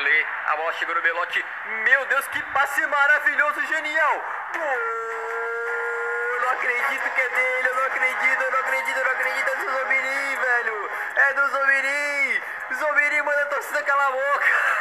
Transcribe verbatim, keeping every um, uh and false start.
Lele. A bola chegou no Belotti. Meu Deus, que passe maravilhoso, genial. Pô, eu não acredito que é dele. Eu não acredito, eu não acredito, eu não acredito. É do Zomiri, velho. É do Zomiri. Zomiri manda a torcida calar a boca.